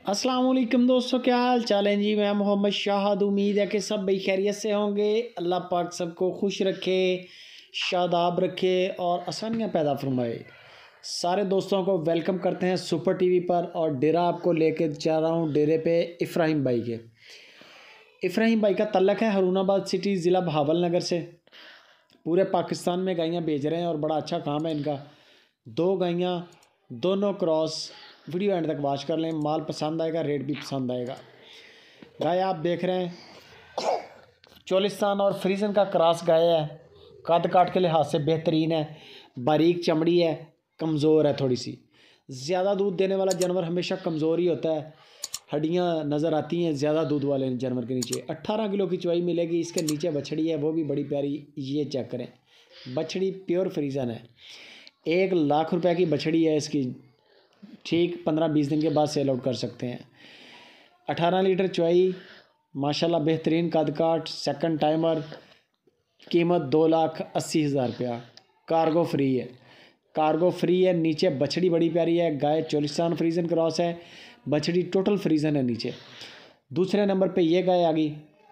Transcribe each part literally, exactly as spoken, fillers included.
अस्सलाम वालेकुम दोस्तों, क्या हाल चाल है जी। मैं मोहम्मद शाहद। उम्मीद है कि सब भाई खैरियत से होंगे। अल्लाह पाक सबको खुश रखे, शादाब रखे और आसानियाँ पैदा फरमाए। सारे दोस्तों को वेलकम करते हैं सुपर टीवी पर। और डेरा आपको लेके जा रहा हूँ डेरे पे इब्राहिम भाई के। इब्राहिम भाई का तल्लक है हरुणाबाद सिटी, ज़िला बहावल नगर से। पूरे पाकिस्तान में गायें बेच रहे हैं और बड़ा अच्छा काम है इनका। दो गायें, दोनों क्रॉस। वीडियो एंड तक वॉच कर लें, माल पसंद आएगा, रेट भी पसंद आएगा। गाय आप देख रहे हैं चोलिस्तान और फ्रीजन का क्रॉस गाय है। कद काट के लिहाज से बेहतरीन है, बारीक चमड़ी है, कमज़ोर है थोड़ी सी। ज़्यादा दूध देने वाला जानवर हमेशा कमज़ोर ही होता है। हड्डियाँ नज़र आती हैं ज़्यादा दूध वाले जानवर के नीचे। अट्ठारह किलो की चवाई मिलेगी। इसके नीचे बछड़ी है, वो भी बड़ी प्यारी। ये चेक करें, बछड़ी प्योर फ्रीजन है। एक लाख रुपए की बछड़ी है इसकी। ठीक पंद्रह बीस दिन के बाद सेल आउट कर सकते हैं। अठारह लीटर चवाई, माशाल्लाह बेहतरीन कद काट, सेकंड टाइमर। कीमत दो लाख अस्सी हज़ार रुपया। कार्गो फ्री है, कार्गो फ्री है। नीचे बछड़ी बड़ी प्यारी है। गाय चोलिस्तान फ्रीजन क्रॉस है, बछड़ी टोटल फ्रीजन है नीचे। दूसरे नंबर पे ये गाय आ गई।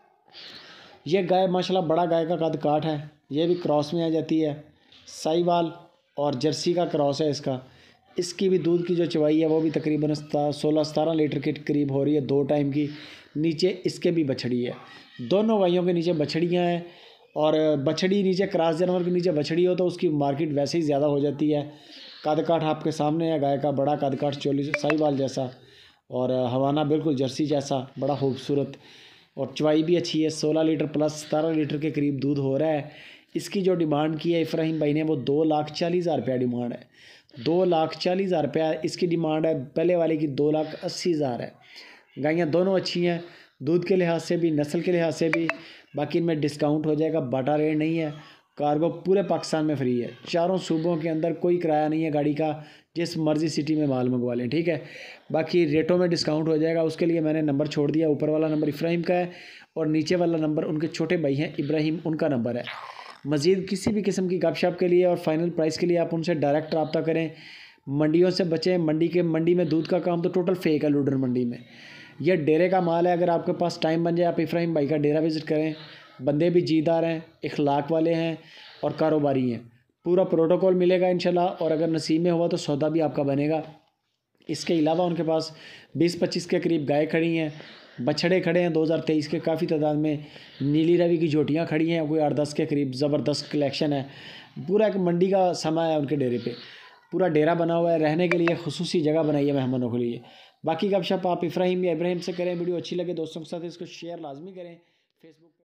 ये गाय माशाल्लाह बड़ा गाय का कद काट है। ये भी क्रॉस में आ जाती है। साहिवाल और जर्सी का क्रॉस है इसका। इसकी भी दूध की जो चवाई है वो भी तकरीबन सोलह सतारह लीटर के करीब हो रही है दो टाइम की। नीचे इसके भी बछड़ी है। दोनों गायों के नीचे बछड़ियाँ हैं। और बछड़ी नीचे क्रॉस जानवर के नीचे बछड़ी हो तो उसकी मार्केट वैसे ही ज़्यादा हो जाती है। कद काठ आपके सामने है गाय का, बड़ा कद काठ चोली साहिवाल जैसा, और हवाना बिल्कुल जर्सी जैसा, बड़ा खूबसूरत। और चवाई भी अच्छी है। सोलह लीटर प्लस सतारह लीटर के करीब दूध हो रहा है। इसकी जो डिमांड की है इब्राहिम भाई ने वो दो लाख चालीस हज़ार रुपया डिमांड है। दो लाख चालीस हज़ार रुपया इसकी डिमांड है। पहले वाले की दो लाख अस्सी हज़ार है। गायें दोनों अच्छी हैं, दूध के लिहाज से भी, नस्ल के लिहाज से भी। बाकी इनमें डिस्काउंट हो जाएगा, बाटा रेट नहीं है। कार्गो पूरे पाकिस्तान में फ्री है। चारों सूबों के अंदर कोई किराया नहीं है गाड़ी का। जिस मर्ज़ी सिटी में माल मंगवा लें, ठीक है। बाकी रेटों में डिस्काउंट हो जाएगा। उसके लिए मैंने नंबर छोड़ दिया। ऊपर वाला नंबर इब्राहिम का है और नीचे वाला नंबर उनके छोटे भाई हैं इब्राहिम, उनका नंबर है। मज़ीद किसी भी किस्म की गपशप के लिए और फाइनल प्राइस के लिए आप उनसे डायरेक्ट रब्ता करें। मंडियों से बचें। मंडी के मंडी में दूध का काम तो टोटल फेक है। लूडर मंडी में यह डेरे का माल है। अगर आपके पास टाइम बन जाए आप इब्राहिम भाई का डेरा विज़िट करें। बंदे भी जीदार हैं, इखलाक वाले हैं और कारोबारी हैं। पूरा प्रोटोकॉल मिलेगा इंशाल्लाह। और अगर नसीब में हुआ तो सौदा भी आपका बनेगा। इसके अलावा उनके पास बीस पच्चीस के करीब गाय खड़ी हैं, बछड़े खड़े हैं दो हज़ार तेईस के काफ़ी तादाद में। नीली रवि की जोटियाँ खड़ी हैं कोई आठ दस के करीब। ज़बरदस्त कलेक्शन है। पूरा एक मंडी का समा है उनके डेरे पे। पूरा डेरा बना हुआ है, रहने के लिए खुसूसी जगह बनाई है मेहमानों के लिए। बाकी गपशप आप इब्राहिम या इब्राहिम से करें। वीडियो अच्छी लगे दोस्तों के साथ इसको शेयर लाजमी करें। फेसबुक